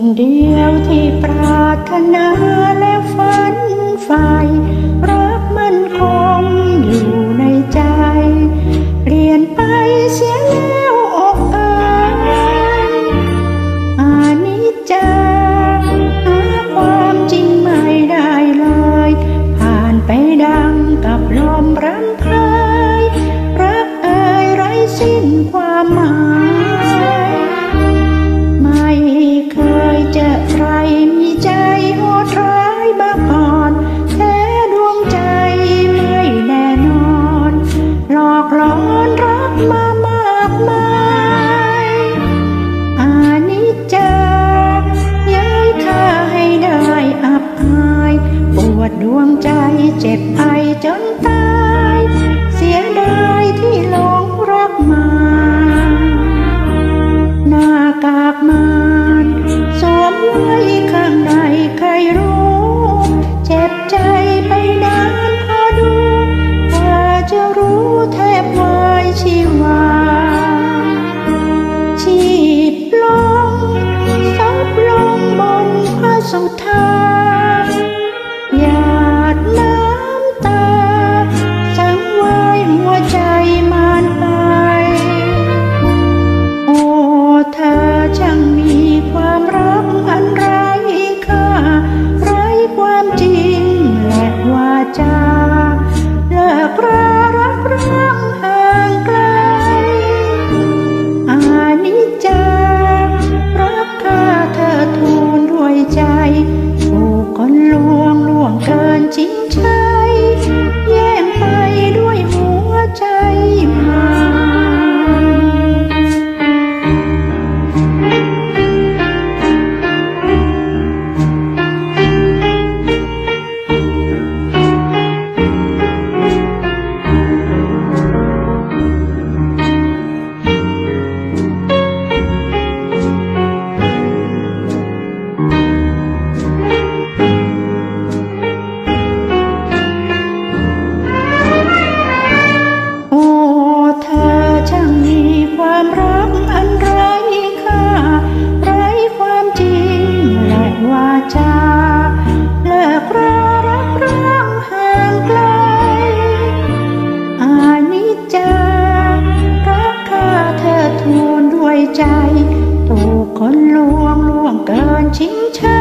เดียวที่ปรารถนาและฝันใฝ่รักมันคงอยู่ในใจเปลี่ยนไปเสียแล้วอกเอ่ยอานิจจาหาความจริงไม่ได้เลยผ่านไปดังกับลมรำพายรักเอ่ยไร้สิ้นความหมายไม่เคยเจอใครมีใจโหดร้ายมาก่อนแท้ดวงใจไม่แน่นอนหลอกหลอนรักมามากมายอานิจจาย้ายค่าให้ได้อับอายปวดดวงใจเจ็บไอจนตายเสียดายที่หลงรักมาหน้ากากมันสวมไว้ข้างในใครรู้เจ็บใจไปนานพอดูกว่าจะรู้แทบวายชีวาชีพลงซบลงบนพระสุธาหยาดน้ำตาสังเวยหัวใจมานไปโอ้เธอช่างมีความรักอันไร้ค่าไร้ความจริงและวาจาเลิกรารักร้างห่างไกลอานิจจารักข้าเธอทูลด้วยใจถูกคนลวงเกินจริงใช่แย่งไปด้วยหัวใจมันความรักอันไร้ค่าไร้ความจริงและวาจาเลิกรารักร้างห่างไกลอานิจจารักข้าเธอทูลด้วยใจถูกคนลวงเกินชิงชัย